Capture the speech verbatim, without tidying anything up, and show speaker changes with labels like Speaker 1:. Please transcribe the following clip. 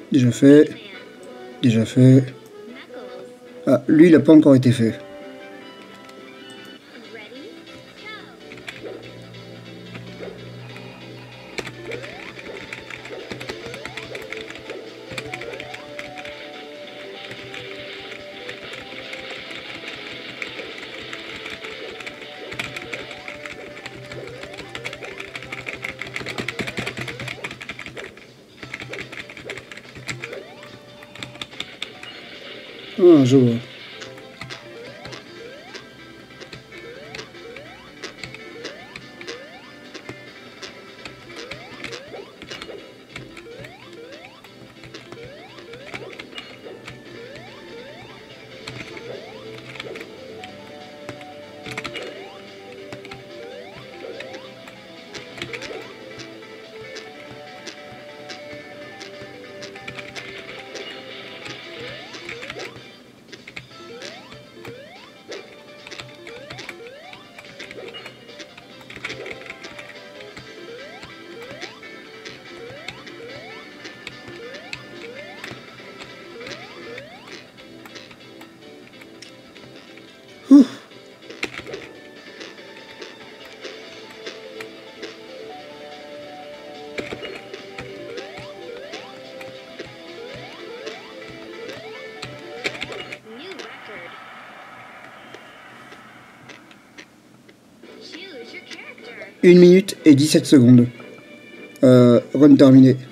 Speaker 1: Déjà fait. Déjà fait. Ah, lui, il n'a pas encore été fait. Ah, je vois. Ouh. une minute et dix-sept secondes. Euh, run terminé.